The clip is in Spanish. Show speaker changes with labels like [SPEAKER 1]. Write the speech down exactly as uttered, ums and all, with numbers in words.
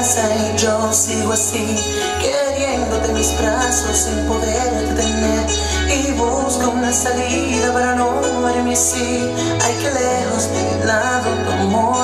[SPEAKER 1] pasa y yo sigo así, queriéndote en mis brazos sin poderte tener, y busco una salida para no morirme así. Ay, que lejos de mi lado tu amor